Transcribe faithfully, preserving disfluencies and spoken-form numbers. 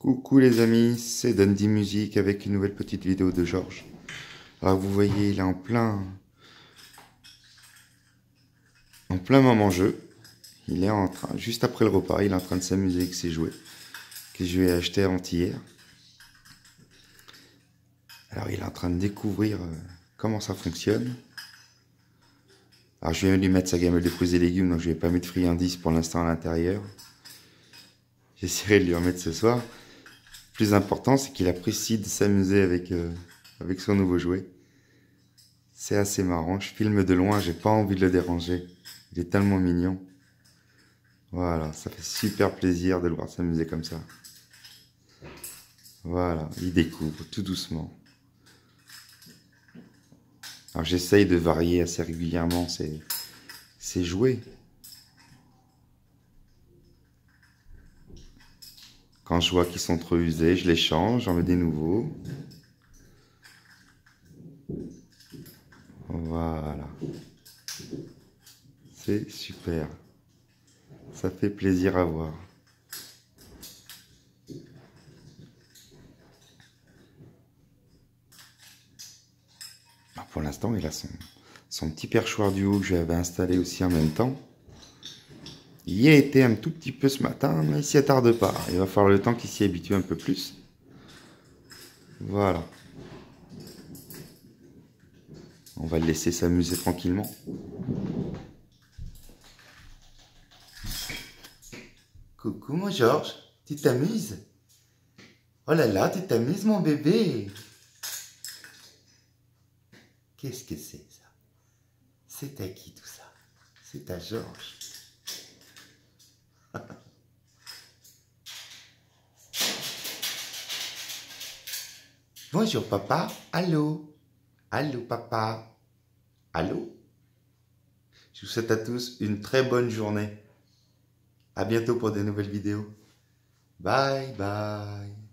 Coucou les amis, c'est Dandy Music avec une nouvelle petite vidéo de Georges. Alors vous voyez, il est en plein en plein moment jeu. Il est en train, juste après le repas, il est en train de s'amuser avec ses jouets que je lui ai achetés avant-hier. Alors il est en train de découvrir euh, comment ça fonctionne. Alors je viens de lui mettre sa gamelle de fruits et légumes, donc je ne vais pas mettre friandises pour l'instant à l'intérieur. J'essaierai de lui en mettre ce soir. Le plus important, c'est qu'il apprécie de s'amuser avec, euh, avec son nouveau jouet. C'est assez marrant. Je filme de loin, j'ai pas envie de le déranger. Il est tellement mignon. Voilà, ça fait super plaisir de le voir s'amuser comme ça. Voilà, il découvre tout doucement. Alors j'essaye de varier assez régulièrement ses, ses jouets. Quand je vois qu'ils sont trop usés, je les change, j'en mets des nouveaux. Voilà. C'est super. Ça fait plaisir à voir. Alors pour l'instant, il a son, son petit perchoir du haut que j'avais installé aussi en même temps. Il y a été un tout petit peu ce matin, mais il s'y attarde pas. Il va falloir le temps qu'il s'y habitue un peu plus. Voilà. On va le laisser s'amuser tranquillement. Coucou mon Georges, tu t'amuses? Oh là là, tu t'amuses mon bébé? Qu'est-ce que c'est ça? C'est à qui tout ça? C'est à Georges. Bonjour papa, allô? Allô papa? Allô? Je vous souhaite à tous une très bonne journée. À bientôt pour de nouvelles vidéos. Bye bye.